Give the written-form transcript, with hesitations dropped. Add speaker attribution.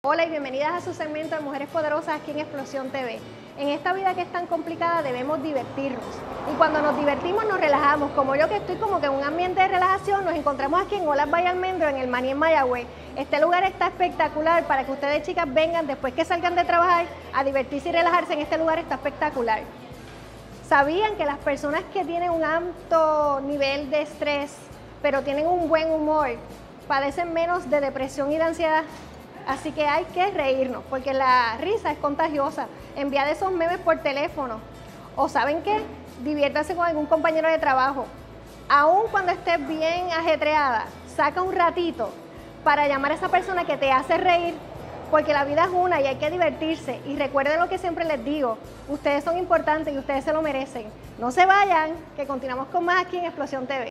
Speaker 1: Hola y bienvenidas a su segmento de Mujeres Poderosas aquí en Explosión TV. En esta vida que es tan complicada debemos divertirnos. Y cuando nos divertimos nos relajamos. Como yo que estoy como que en un ambiente de relajación, nos encontramos aquí en Olas Valle Almendro, en el Maní en Mayagüez. Este lugar está espectacular para que ustedes chicas vengan después que salgan de trabajar a divertirse y relajarse. En este lugar está espectacular. ¿Sabían que las personas que tienen un alto nivel de estrés, pero tienen un buen humor, padecen menos de depresión y de ansiedad? Así que hay que reírnos, porque la risa es contagiosa. Enviad esos memes por teléfono. O ¿saben qué? Diviértase con algún compañero de trabajo. Aún cuando estés bien ajetreada, saca un ratito para llamar a esa persona que te hace reír, porque la vida es una y hay que divertirse. Y recuerden lo que siempre les digo, ustedes son importantes y ustedes se lo merecen. No se vayan, que continuamos con más aquí en Explosión TV.